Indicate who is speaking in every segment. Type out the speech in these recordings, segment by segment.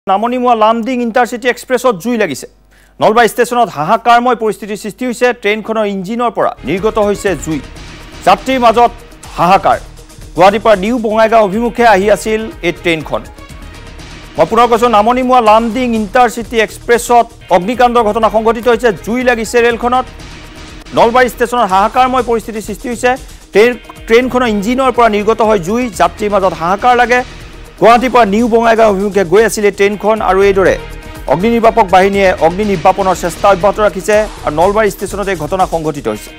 Speaker 1: নামনিমুৱা Lumding intercity এক্সপ্ৰেছত জুই লাগিছে। নলবাৰী ষ্টেচনত হাহাকাৰময় পৰিস্থিতিৰ সৃষ্টি হৈছে। ট্ৰেইনখনৰ ইঞ্জিনৰ পৰা নিৰ্গত হৈছে জুই। যাত্ৰীৰ মাজত হাহাকাৰ। গুৱাহাটীৰ পৰা নিউ বঙাইগাঁও অভিমুখে আহি আছিল এই ট্ৰেইনখন। মই পুনৰ কৈছোঁ, নামনিমুৱা লামডিং ইণ্টাৰচিটি এক্সপ্ৰেছত অগ্নিকাণ্ডৰ ঘটনা সংঘটিত হৈছে। জুই লাগিছে ৰেলখনত। নলবাৰী ষ্টেচনত হাহাকাৰময় পৰিস্থিতিৰ সৃষ্টি হৈছে। ট্ৰেইনখনৰ ইঞ্জিনৰ পৰা নিৰ্গত হয় জুই। যাত্ৰীৰ মাজত হাহাকাৰ লাগে। গুৱাহাটীৰ পৰা নিউ বঙাইগাঁও অভিমুখে গৈ আছিল এই ট্ৰেইনখন আৰু এইদৰে অগ্নি নিৰ্বাপক বাহিনীয়ে অগ্নি নিৰ্বাপনৰ চেষ্টা অব্যাহত ৰাখিছে আৰু নলবাৰী ষ্টেচনত এই ঘটনা সংঘটিত হৈছে।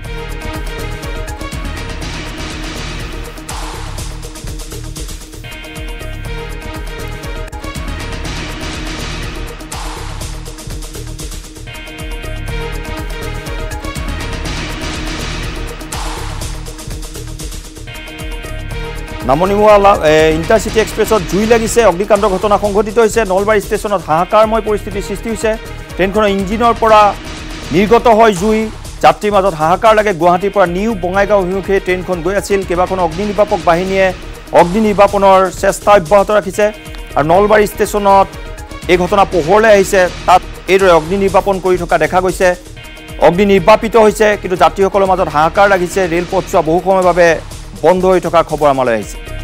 Speaker 1: নামনিমুৱা ইণ্টাৰচিটি এক্সপ্ৰেছত জুই লাগিছে। অগ্নিকাণ্ডৰ ঘটনা সংঘটিত হৈছে। নলবাৰী ষ্টেচনত হাহাকাৰময় পৰিস্থিতিৰ সৃষ্টি হৈছে। ট্ৰেইনখনৰ ইঞ্জিনৰ পৰা নিৰ্গত হয় জুই। যাত্ৰীৰ মাজত হাহাকাৰ লাগে। গুৱাহাটীৰ পৰা নিউ বঙাইগাঁও অভিমুখে ট্ৰেইনখন গৈ আছিল। কেইবাখনো অগ্নি নিৰ্বাপক বাহিনীয়ে অগ্নি নিৰ্বাপনৰ চেষ্টা অব্যাহত ৰাখিছে আৰু নলবাৰী ষ্টেচনত এই ঘটনা পোহৰলৈ আহিছে। তাত এইদৰে অগ্নি নিৰ্বাপন কৰি থকা দেখা গৈছে। অগ্নি নিৰ্বাপিত হৈছে, কিন্তু যাত্ৰীসকলৰ মাজত হাহাকাৰ লাগিছে। ৰেলপথছোৱা বহু সময়ৰ বাবে বন্ধ হৈ থকাৰ খবৰ আমালৈ আহিছে।